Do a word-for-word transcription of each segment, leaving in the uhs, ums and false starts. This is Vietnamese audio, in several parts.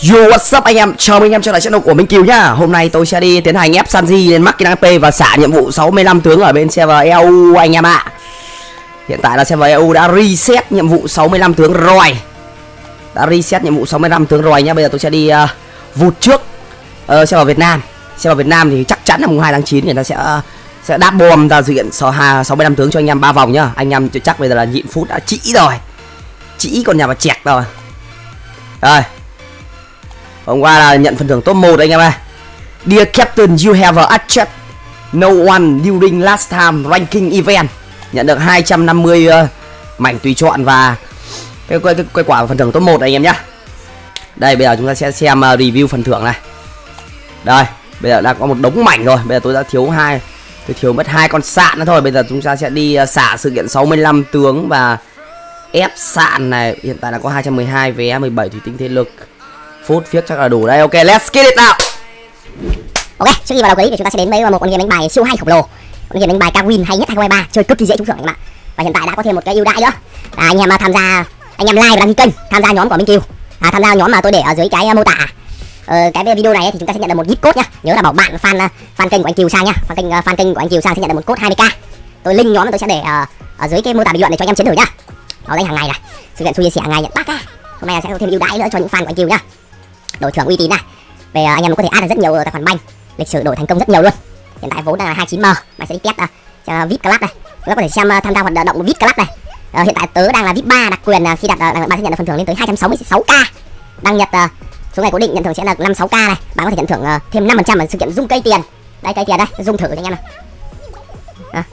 Yo, what's up anh em, chào mừng anh em trở lại channel của Minh Kiều nhá. Hôm nay tôi sẽ đi tiến hành ép Sanji lên Machina P và xả nhiệm vụ sáu mươi lăm tướng ở bên server e u anh em ạ. Hiện tại là server e u đã reset nhiệm vụ sáu mươi lăm tướng rồi. Đã reset nhiệm vụ sáu mươi lăm tướng rồi nhá. Bây giờ tôi sẽ đi uh, vụt trước uh, server Việt Nam. Server Việt Nam thì chắc chắn là mùng hai tháng chín người ta sẽ uh, sẽ đáp bom ra sự kiện sáu mươi lăm tướng cho anh em ba vòng nhá. Anh em chắc bây giờ là nhịn phút đã chỉ rồi. Chỉ còn nhà và chẹt rồi. Rồi. Hôm qua là nhận phần thưởng top một anh em ơi. Dear Captain, you have achieved no one during last time ranking event. Nhận được hai trăm năm mươi uh, mảnh tùy chọn và cái cái, cái, cái quả phần thưởng top một anh em nhá. Đây bây giờ chúng ta sẽ xem uh, review phần thưởng này. Đây, bây giờ đã có một đống mảnh rồi. Bây giờ tôi đã thiếu hai tôi thiếu mất hai con sạn nữa thôi. Bây giờ chúng ta sẽ đi uh, xả sự kiện sáu mươi lăm tướng và ép sạn này. Hiện tại là có hai trăm mười hai vé, mười bảy thủy tinh thế lực. Phút phiếc chắc là đủ đây. Ok, let's get it now. Ok, trước khi vào đầu clip thì chúng ta sẽ đến với một con game đánh bài siêu hay khổng lồ. Con game đánh bài Kawin hay nhất hai không hai ba, chơi cực kỳ dễ trúng thưởng các bạn. Và hiện tại đã có thêm một cái ưu đãi nữa. Là anh em tham gia, anh em like và đăng ký kênh, tham gia nhóm của Minh Kiều. À, tham gia nhóm mà tôi để ở dưới cái mô tả. Ờ, cái video này thì chúng ta sẽ nhận được một gift code nhá. Nhớ là bảo bạn fan fan kênh của anh Kiều sang nhá. Fan kênh fan kênh của anh Kiều sang sẽ nhận được một code hai mươi k. Tôi link nhóm tôi sẽ để ở, ở dưới cái mô tả bình luận để cho anh em chiến thử nhá. Đó đây hàng ngày này. Sự kiện xui chia sẻ hàng ngày nhận ba k. Hôm nay sẽ có thêm ưu đãi nữa cho những fan của anh Kiều nhá. Đổi thưởng uy tín này. Về uh, anh em có thể add được rất nhiều tài khoản banh, lịch sử đổi thành công rất nhiều luôn. Hiện tại vốn là hai mươi chín m, mày sẽ đi test uh, vê i pê Club này. Chúng ta có thể xem uh, tham gia hoạt động vê i pê Club này. Uh, hiện tại tớ đang là vê i pê ba đặc quyền, uh, khi đặt uh, bạn sẽ nhận được phần thưởng lên tới hai trăm sáu mươi sáu k. Đăng nhập uh, số ngày cố định nhận thưởng sẽ là năm mươi sáu k này. Bạn có thể nhận thưởng uh, thêm năm phần trăm ở sự kiện dung cây tiền. Đây cây tiền đây, dung thử cho anh em này. À.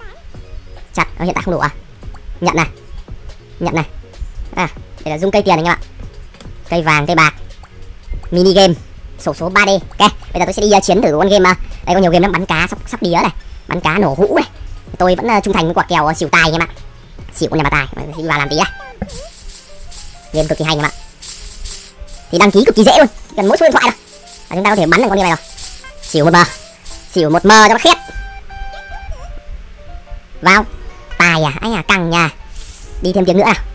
Chặt, uh, hiện tại không đủ à? Nhận này. Nhận này. À, đây là dung cây tiền anh em ạ. Cây vàng, cây bạc. Mini game sổ số ba D. Ok, bây giờ tôi sẽ đi uh, chiến thử con game. Uh, đây có nhiều game lắm, bắn cá sắp sắp đía này, bắn cá nổ hũ này. Tôi vẫn uh, trung thành với quả kèo uh, xỉu tài anh em ạ. Xỉu con nhà bà tài, đi vào làm tí đây. Game cực kỳ hay anh em ạ. Thì đăng ký cực kỳ dễ luôn, cần mỗi số điện thoại thôi. Và chúng ta có thể bắn được con game này rồi. Xỉu một m, xỉu một m cho nó khét. Vào tài à, ấy à, căng nha. Đi thêm tiếng nữa nào.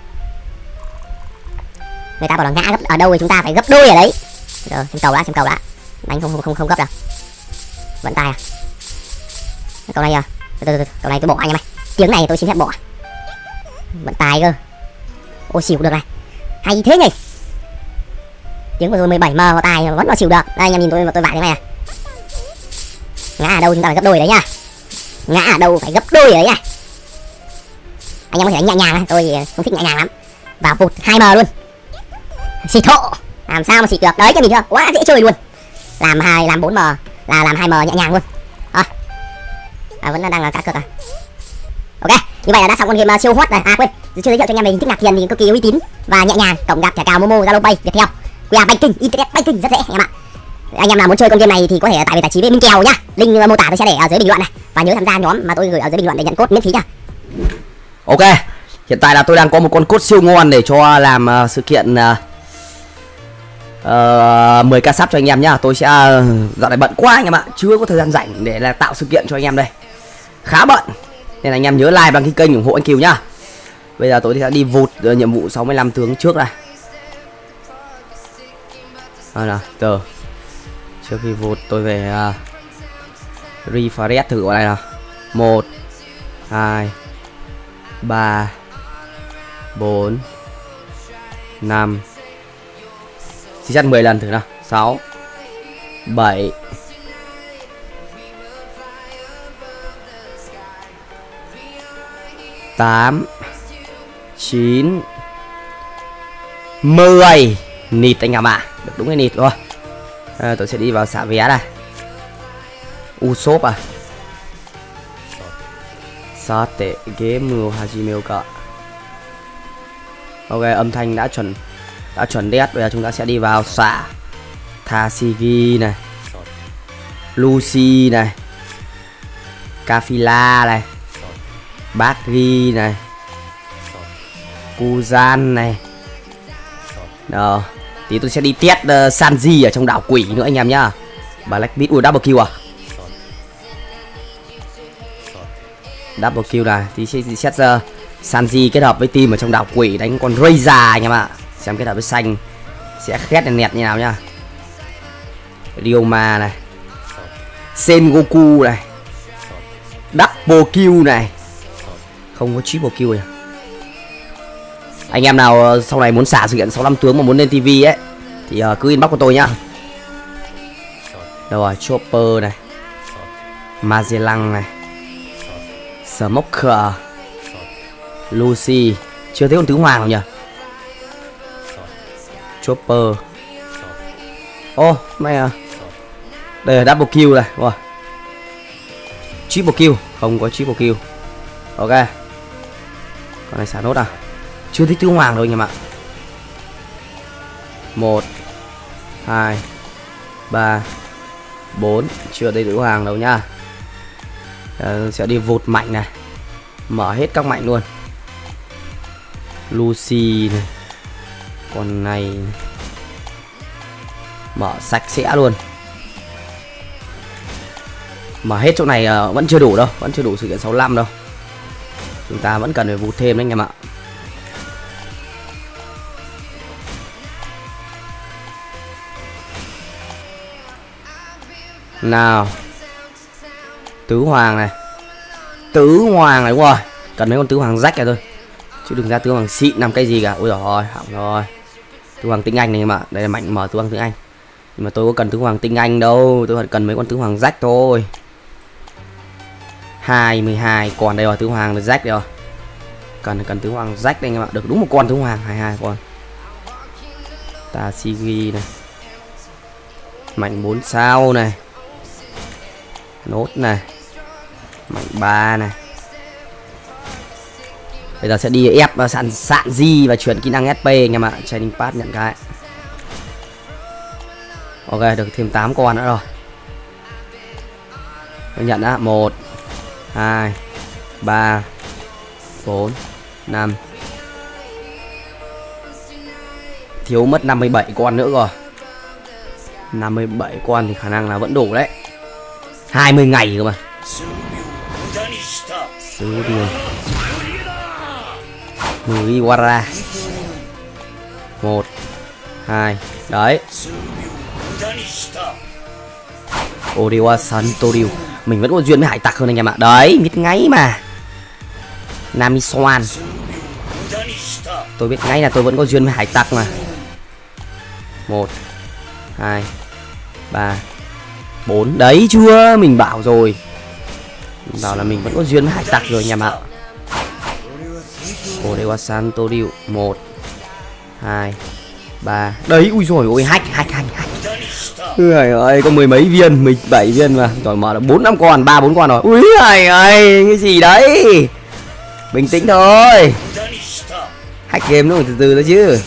Người ta bảo là ngã gấp ở đâu thì chúng ta phải gấp đôi ở đấy. Rồi, xem cầu đã, xem cầu đã. Đánh không không không không gấp đâu. Vẫn tài à. Cầu này à. Từ từ từ, cầu này tôi bỏ anh em ơi. Tiếng này tôi xin phép bỏ. Vẫn tài cơ. Ô xỉu được này. Hay thế nhỉ. Tiếng vừa rồi mười bảy m vào tài vẫn vào xỉu được. Đây anh em nhìn tôi tôi vải thế này à. Ngã ở đâu chúng ta phải gấp đôi đấy nhá. Ngã ở đâu phải gấp đôi ở đấy nha. Anh em có thể đánh nhẹ nhàng này, tôi không thích nhẹ nhàng lắm. Vào vụt hai m luôn. Xịt hộ, làm sao mà xịt được đấy, cho mình chưa, quá dễ chơi luôn. Làm hai làm bốn m là làm hai m nhẹ nhàng luôn. À, à vẫn đang là cá cược à. Ok, như vậy là đã xong con game siêu hot này. À quên, chưa giới thiệu cho anh em về hình thức nạp tiền thì cực kỳ uy tín và nhẹ nhàng. Cộng gặp thẻ cào Momo, Zalo Pay, Viettel, quy rờ Banking, Internet Banking rất dễ anh em ạ. Anh em nào muốn chơi con game này thì có thể tại vì tài chính với Minh Kèo nhá. Link mô tả tôi sẽ để ở dưới bình luận này, và nhớ tham gia nhóm mà tôi gửi ở dưới bình luận để nhận code miễn phí nha. Ok, hiện tại là tôi đang có một con code siêu ngon để cho làm uh, sự kiện uh, Uh, mười k sub cho anh em nhá. Tôi sẽ uh, dạo này bận quá anh em ạ, chưa có thời gian rảnh để là tạo sự kiện cho anh em đây, khá bận nên anh em nhớ like đăng ký kênh ủng hộ anh Kiều nhá. Bây giờ tôi sẽ đi vụt uh, nhiệm vụ sáu mươi lăm tướng trước này. À, nào, chờ trước khi vụt tôi về uh, refresh thử con này nào. Một hai ba bốn năm. Chỉ chắc mười lần thử nào. Sáu bảy tám chín mười. Nịt anh em ạ. Được đúng cái nịt rồi. À, tôi sẽ đi vào xả vé này. Usopp à. Sate game hajimeu ka. Ok, âm thanh đã chuẩn đã chuẩn đét. Bây giờ chúng ta sẽ đi vào xả Tashigi này, Lucy này, Kafila này, Bagri này, Kuzan này. Đó, tí tôi sẽ đi test uh, Sanji ở trong đảo quỷ nữa anh em nhá. Black Beat, ui double kill à. Double kill này, tí sẽ xét uh, Sanji kết hợp với team ở trong đảo quỷ đánh con Raiza anh em ạ. Xem kết hợp với xanh sẽ khét này nẹt như nào nhá. Ryoma này, Sengoku này, double kill này, không có triple kill này. Anh em nào sau này muốn xả sự kiện sáu mươi lăm tướng mà muốn lên tivi ấy thì uh, cứ inbox của tôi nhá. Đâu rồi, Chopper này, Magellan này, Smoker, Lucy, chưa thấy con tứ hoàng nào nhỉ? Chopper. Ô, oh, mày à. Đây là double kill này, rồi. Triple kill, không có triple kill. Ok. Con này xả nốt à? Chưa thấy tứ hoàng đâu anh em ạ. một hai ba bốn, chưa thấy tứ hoàng đâu nhá. Ờ, sẽ đi vụt mạnh này. Mở hết các mạnh luôn. Lucy này. Con này mở sạch sẽ luôn. Mở hết chỗ này uh, vẫn chưa đủ đâu, vẫn chưa đủ sự kiện sáu mươi lăm đâu. Chúng ta vẫn cần phải vụt thêm đấy anh em ạ. Nào, tứ hoàng này, tứ hoàng này, đúng rồi, cần mấy con tứ hoàng rách này thôi, chứ đừng ra tứ hoàng xịn làm cái gì cả. Ôi rồi, hỏng rồi. Tứ hoàng tinh anh này mà, đây là mạnh mở tứ hoàng tinh anh, nhưng mà tôi có cần tứ hoàng tinh anh đâu, tôi cần mấy con tứ hoàng rách thôi. Hai mươi hai, còn đây rồi, tứ hoàng rách đây rồi, cần cần tứ hoàng rách đây anh em ạ. Được đúng một con tứ hoàng, hai mươi hai con. Tashigi này, mạnh bốn sao này, nốt này, mạnh ba này. Bây giờ sẽ đi ép sạn sạn di và chuyển kỹ năng ét pê anh em ạ. Training pass nhận cái. Ok, được thêm tám con nữa rồi. Tôi nhận á, một hai ba bốn năm. Thiếu mất năm mươi bảy con nữa rồi. năm mươi bảy con thì khả năng là vẫn đủ đấy. hai mươi ngày cơ mà. Sứ điều Mugiwara. Một hai. Đấy, Orewa Santoriu. Mình vẫn có duyên với hải tặc hơn anh em ạ. Đấy, biết ngay mà. Namiswan. Tôi biết ngay là tôi vẫn có duyên với hải tặc mà. Một hai ba bốn. Đấy chưa, mình bảo rồi, mình bảo là mình vẫn có duyên với hải tặc rồi anh em ạ. Orewa Santoriu. Một hai ba. Đấy, ui rồi ôi, hack hack hack hack. Ui ơi, có mười mấy viên, mười bảy viên mà. Rồi mở là bốn năm con, ba bốn con rồi. Ui ơi ơi, cái gì đấy. Bình tĩnh thôi. Hack game nó phải từ từ thôi chứ.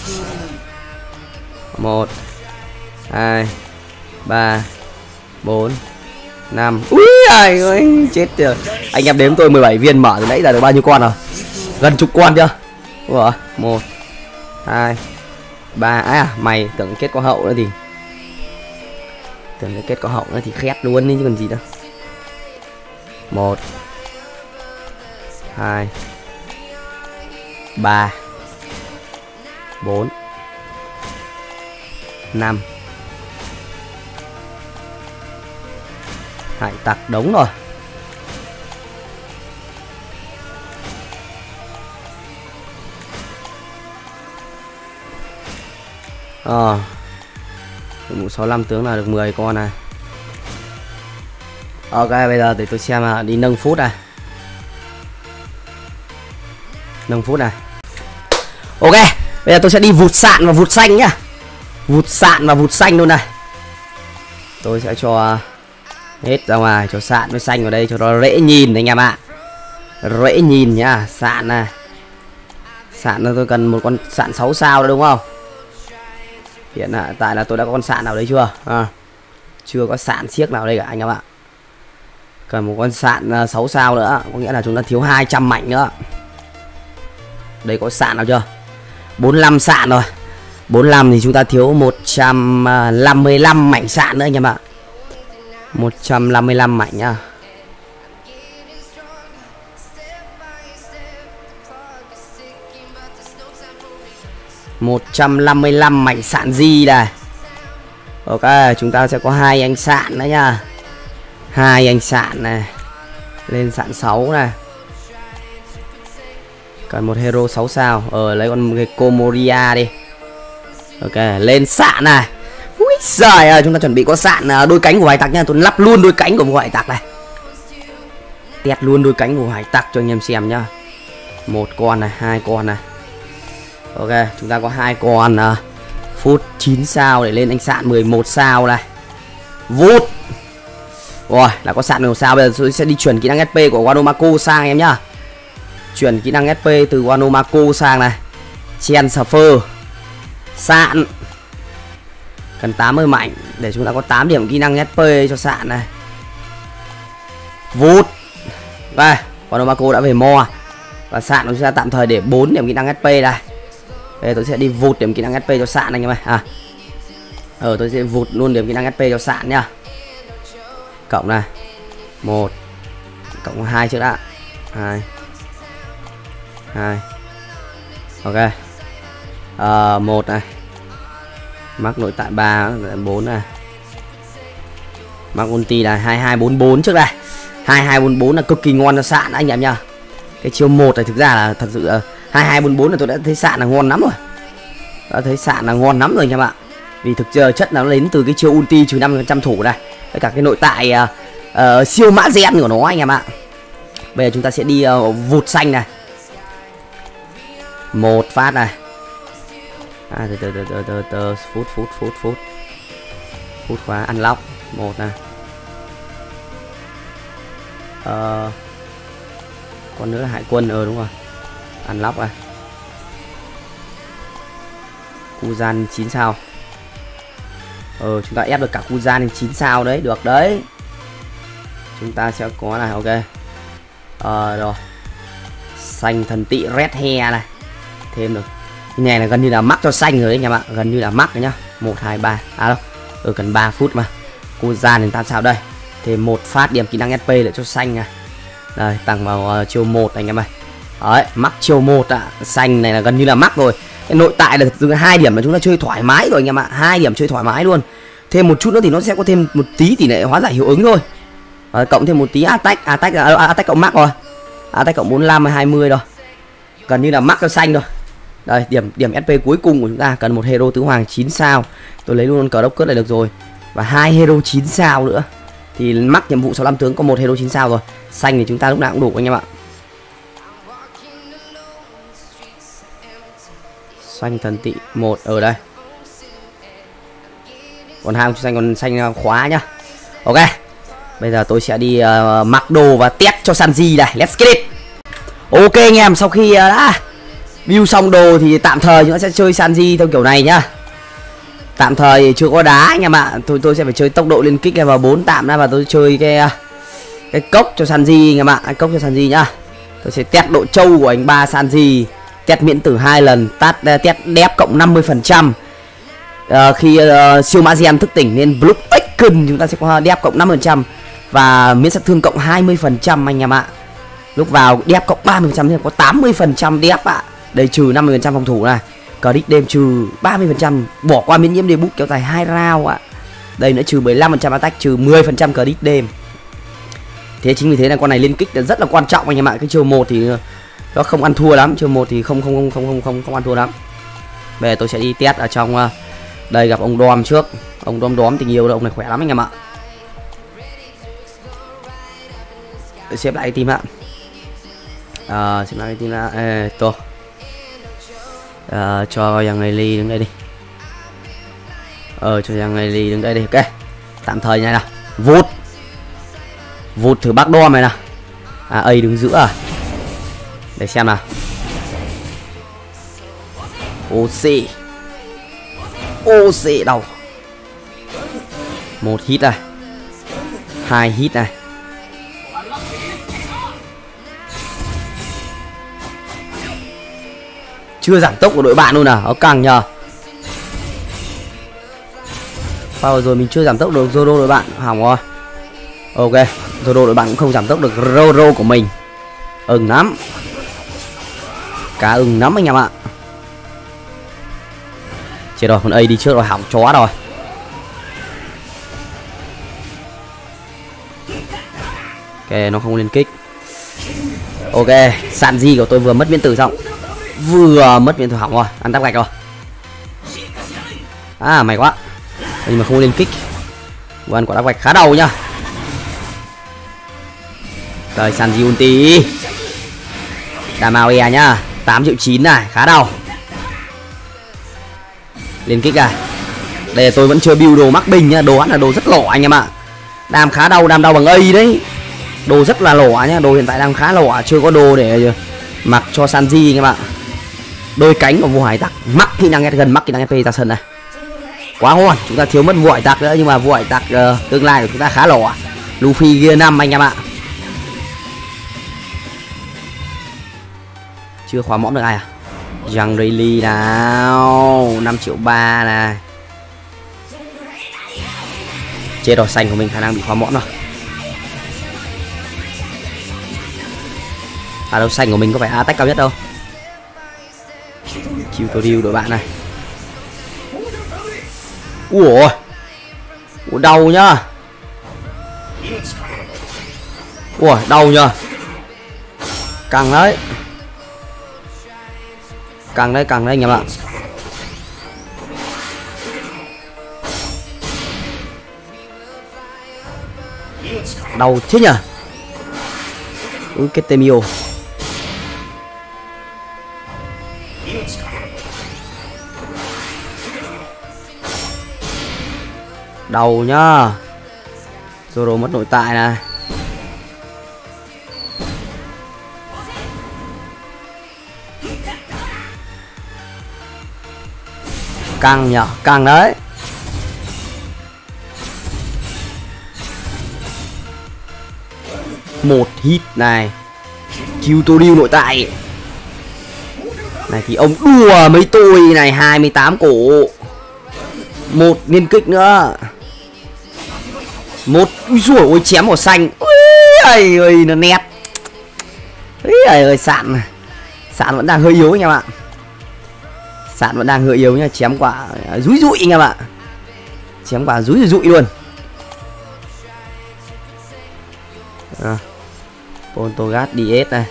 Một hai ba bốn năm. Ui ơi ơi, chết rồi. Anh em đếm tôi mười bảy viên, mở từ nãy giờ được bao nhiêu con rồi? Gần chục con chưa? Ủa, một hai ba. À, mày tưởng kết có hậu nữa thì tưởng cái kết có hậu nữa thì khét luôn đi chứ còn gì đâu. Một hai ba bốn năm. Hải tặc đống rồi. Ờ à, mũ sáu mươi lăm tướng là được mười con này. Ok, bây giờ để tôi xem là đi nâng phút này. Nâng phút này. Ok, bây giờ tôi sẽ đi vụt sạn và vụt xanh nhá. Vụt sạn và vụt xanh luôn này. Tôi sẽ cho hết ra ngoài, cho sạn với xanh vào đây cho nó dễ nhìn anh em ạ. Dễ nhìn nhá, sạn này. Sạn là tôi cần một con sạn sáu sao đó đúng không? Hiện tại là tôi đã có con sạn nào đấy chưa? À, chưa có sạn xiếc nào đây cả anh em ạ. Cần một con sạn sáu sao nữa, có nghĩa là chúng ta thiếu hai trăm mạnh nữa. Đây có sạn nào chưa? bốn mươi lăm sạn rồi. bốn mươi lăm thì chúng ta thiếu một trăm năm mươi lăm mảnh sạn nữa anh em ạ. một trăm năm mươi lăm mảnh nhá. một trăm năm mươi lăm mảnh sạn gì này. Ok, chúng ta sẽ có hai anh sạn đấy nha. Hai anh sạn này. Lên sạn sáu này. Cần một hero sáu sao. Ờ lấy con Gecko Moria đi. Ok, lên sạn này. Úi giời ơi, chúng ta chuẩn bị có sạn đôi cánh của hải tặc nha. Tôi lắp luôn đôi cánh của hải tặc này. Test luôn đôi cánh của hải tặc cho anh em xem nhá. Một con này, hai con này. Ok, chúng ta có hai con uh, phút chín sao để lên anh sạn mười một sao này. Vút. Rồi, là có sạn mười một sao. Bây giờ tôi sẽ đi chuyển kỹ năng ét pê của Wanomaku sang em nhá. Chuyển kỹ năng ét pê từ Wanomaku sang này. Chen Surfer. Sạn. Cần tám mươi mạnh để chúng ta có tám điểm kỹ năng ét pê cho sạn này. Vút. Đây, Wanomaku đã về mo. Và sạn chúng ta tạm thời để bốn điểm kỹ năng ét pê đây. Đây tôi sẽ đi vụt điểm kỹ năng ét pê cho sạn anh em ơi. À. Ờ tôi sẽ vụt luôn điểm kỹ năng ét pê cho sạn nhá. Cộng này. một cộng hai trước đã. hai. hai. Ok. Ờ một này. Mắc nội tại ba, bốn này. Mắc ulti là hai hai bốn bốn trước đây. hai hai bốn bốn là cực kỳ ngon cho sạn anh em nhá. Cái chiêu một này thực ra là thật sự uh, hai hai bốn bốn là tôi đã thấy sạn là ngon lắm rồi. Đã thấy sạn là ngon lắm rồi anh em ạ. Vì thực uh, chất là nó đến từ cái chiêu ulti trừ năm phần trăm thủ này. Với cả cái nội tại uh, uh, siêu mã gen của nó anh em ạ. Bây giờ chúng ta sẽ đi uh, vụt xanh này. Một phát này. À, từ từ từ từ từ từ phút phút phút phút. Phút khóa unlock một này. Ờ còn nữa là hải quân, ờ đúng rồi. Unlock này. Kuzan chín sao. Ờ chúng ta ép được cả Kuzan lên chín sao đấy, được đấy. Chúng ta sẽ có này, ok. Ờ rồi. Xanh thần tị Red Hair này. Thêm được. Cái này là gần như là mắc cho xanh rồi đấy anh em ạ, gần như là mắc rồi nhá. một hai ba. À đâu. Ừ cần ba phút mà. Kuzan lên tám sao đây. Thêm một phát điểm kỹ năng ét pê để cho xanh này. Đây, tăng vào uh, chiêu một anh em ơi. Đấy, mắc chiêu một ạ. Xanh này là gần như là mắc rồi. Cái nội tại là từ hai điểm mà chúng ta chơi thoải mái rồi anh em ạ. Hai điểm chơi thoải mái luôn. Thêm một chút nữa thì nó sẽ có thêm một tí tỷ lệ hóa giải hiệu ứng thôi. Đấy, cộng thêm một tí attack, attack uh, attack cộng mắc rồi. Attack cộng bốn mươi lăm hai mươi rồi. Gần như là mắc cho xanh rồi. Đây, điểm điểm ét pê cuối cùng của chúng ta cần một hero tứ hoàng chín sao. Tôi lấy luôn cờ đốc cướp này được rồi. Và hai hero chín sao nữa. Thì mắc nhiệm vụ sáu mươi lăm tướng có một hero chín sao rồi. Xanh thì chúng ta lúc nào cũng đủ anh em ạ. Xanh thần tị một ở đây. Còn hai xanh còn xanh khóa nhá. Ok. Bây giờ tôi sẽ đi uh, mặc đồ và test cho Sanji này. Let's get it. Ok anh em, sau khi uh, đã build xong đồ thì tạm thời chúng ta sẽ chơi Sanji theo kiểu này nhá. Tạm thời chưa có đá anh em ạ. Tôi tôi sẽ phải chơi tốc độ liên kích level bốn tạm ra, và tôi chơi cái cái cốc cho Sanji anh em ạ. Cái cốc cho Sanji nhá. Tôi sẽ test độ trâu của anh ba Sanji. Test miễn tử hai lần, test test đép cộng năm mươi phần trăm. Uh, khi uh, siêu mã gen thức tỉnh nên Blue Icon chúng ta sẽ có đép cộng năm mươi phần trăm và miễn sát thương cộng hai mươi phần trăm anh em ạ. Lúc vào đép cộng ba mươi phần trăm thì có tám mươi phần trăm đép ạ. Đây trừ năm mươi phần trăm phòng thủ này. Cờ đích đêm trừ ba mươi phần trăm, bỏ qua miễn nhiễm debut kéo dài hai round ạ. Đây nữa trừ bảy mươi lăm phần trăm attack, trừ mười phần trăm cờ đích đêm. Thế chính vì thế là con này liên kích là rất là quan trọng anh em ạ. Cái chiều một thì nó không ăn thua lắm, chiều một thì không không không không không không không ăn thua lắm. Bây giờ tôi sẽ đi test ở trong đây, gặp ông Dom trước. Ông Dom Dom tình yêu đâu, ông này khỏe lắm anh em ạ. Để xếp lại team ạ. À, xếp lại team ạ. Ê, tô. À, cho Yang Ly đứng đây đi. Ờ cho Yang Ly đứng đây đi. Ok. Tạm thời này nào. Vụt. Vụt thử bác Dom này nào. À A đứng giữa à. Để xem nào. ô xê. ô xê đâu. Một hit này. Hai hit này. Chưa giảm tốc của đội bạn luôn à. Nó càng nhờ. Bao rồi mình chưa giảm tốc được Zoro đội bạn. Hỏng rồi. Ok. Zoro đội bạn cũng không giảm tốc được Roro của mình. Ừng lắm. Cá ừng lắm anh em ạ. Chết rồi, con A đi trước rồi, hỏng chó rồi. Ok, nó không lên kích. Ok, Sanji của tôi vừa mất biến tử xong. Vừa mất biến tử hỏng rồi, ăn tắp gạch rồi. À, mày quá. Nhưng mà không lên kích. Vừa ăn quả tắp gạch khá đầu nhá. Rồi, Sanji ulti. Đàm ao e nhá. tám triệu chín này, khá đầu. Lên kích à. Đây là tôi vẫn chưa build đồ mắc bình nhá. Đồ hắn là đồ rất lỏ anh em ạ. Đàm khá đau, đàm đau bằng A đấy. Đồ rất là lỏ nhá. Đồ hiện tại đang khá lỏ. Chưa có đồ để mặc cho Sanji anh em ạ. Đôi cánh của vua hải tặc. Mắc kỹ năng gần mắc kỹ năng ép ra sân này. Quá ngon. Chúng ta thiếu mất vua hải tặc nữa. Nhưng mà vua hải tặc uh, tương lai của chúng ta khá lỏ. Luffy gear năm anh em ạ. Chưa khóa mõm được ai à? Young Rayleigh nào. Năm triệu ba này. Chết rồi, xanh của mình khả năng bị khóa mõm rồi. À đâu, xanh của mình có phải attack cao nhất đâu. Tutorial đội bạn này. Ủa, Ủa đau nhá. Ủa đau nhá. Căng đấy. Căng đấy, căng đấy anh em ạ. Đau thế nhỉ. Ui cái Temio. Đầu nhá. Zoro mất nội tại này. Căng nhở, căng đấy. Một hit này. Tutorial nội tại. Này thì ông đùa mấy tôi này, hai mươi tám cổ. Một liên kích nữa. Một, ui dồi ôi chém màu xanh. Ui ơi ơi nó nét. Ui ơi ơi sạn. Sạn vẫn đang hơi yếu anh em ạ. Sạn vẫn đang hơi yếu nha, chém quả rúi rụi anh em ạ. Chém quả rúi rụi luôn. À, Poltergeist đê ét này.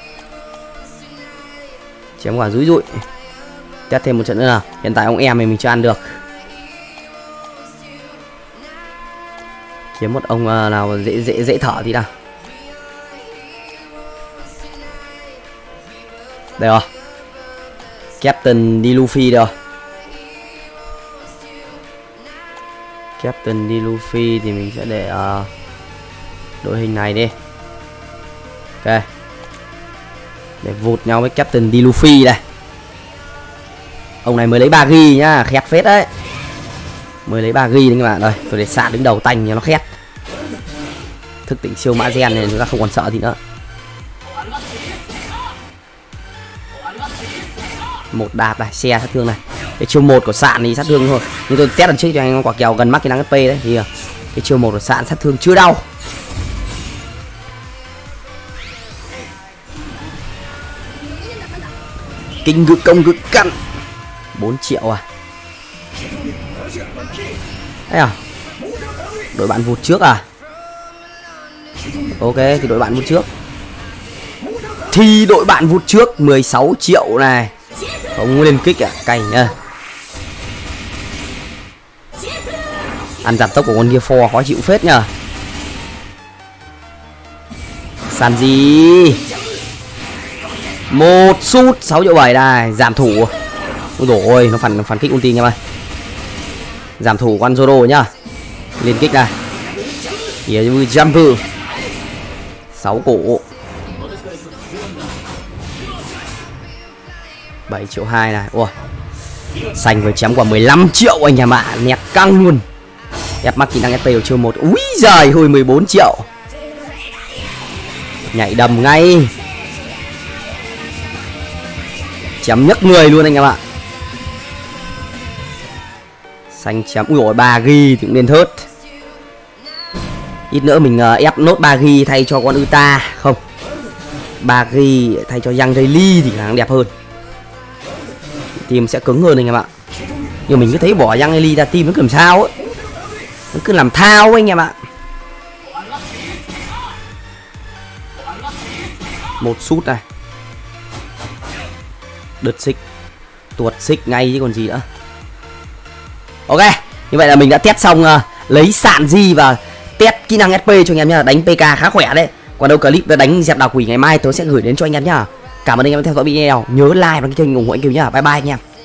Chém quả rúi rụi. Test thêm một trận nữa nào. Hiện tại ông em này mình chưa ăn được. Kiếm một ông nào dễ dễ dễ thở thì nào. Đây rồi. Captain D. Luffy rồi. Captain D. Luffy thì mình sẽ để uh, đội hình này đi. Ok. Để vụt nhau với Captain D. Luffy đây. Ông này mới lấy ba ghi nhá, khét phết đấy. Mới lấy ba ghi đấy các bạn. Rồi, tôi để sạn đứng đầu tanh cho nó khét. Thức tỉnh siêu mã gen này chúng ta không còn sợ gì nữa. Một đạp này, xe sát thương này. Cái chiêu một của sạn thì sát thương thôi. Nhưng tôi test lần trước cho anh quả kèo gần mắc cái năng ép pê đấy thì cái chiêu một của sạn sát thương chưa đau. Kinh ngự công ngự cặn. bốn triệu à. Đấy à. Đội bạn vụt trước à. Ok thì đội bạn vụt trước. Thì đội bạn vụt trước mười sáu triệu này. Không lên kích à, cày nhá. Ăn giảm tốc của con kia phò khó chịu phết nhờ. Sanji. Một sút sáu triệu bảy này, giảm thủ. Ôi dồi ôi, nó phản phản kích ulti nha ơi. Giảm thủ con Zoro nhá. Lên kích này. Here we jump. sáu cổ. bảy triệu hai này. Ủa. Xanh với chém quả mười lăm triệu anh em ạ, nẹt căng luôn. Ép mắc kỹ năng ép pê ở chiêu một. Úi giời hồi mười bốn triệu. Nhảy đầm ngay. Chém nhấc người luôn anh em ạ. Xanh chém. Ui ôi ba ghi thì cũng nên thớt. Ít nữa mình uh, ép nốt ba ghi thay cho con Uta. Không, ba ghi thay cho Young Rayleigh thì khả năng đẹp hơn. Team sẽ cứng hơn anh em ạ. Nhưng mình cứ thấy bỏ Young Eli ra team nó cứ làm sao ấy, nó cứ làm thao anh em ạ. Một sút này, đứt xích, tuột xích ngay chứ còn gì nữa. Ok, như vậy là mình đã test xong uh, lấy sạn gì và test kỹ năng ét pê cho anh em nhá. Đánh pê ca khá khỏe đấy. Còn đâu clip đã đánh dẹp đào quỷ ngày mai tôi sẽ gửi đến cho anh em nhá. Cảm ơn anh em đã theo dõi video, nhớ like và kênh ủng hộ anh Kiều nhá. Bye bye anh em.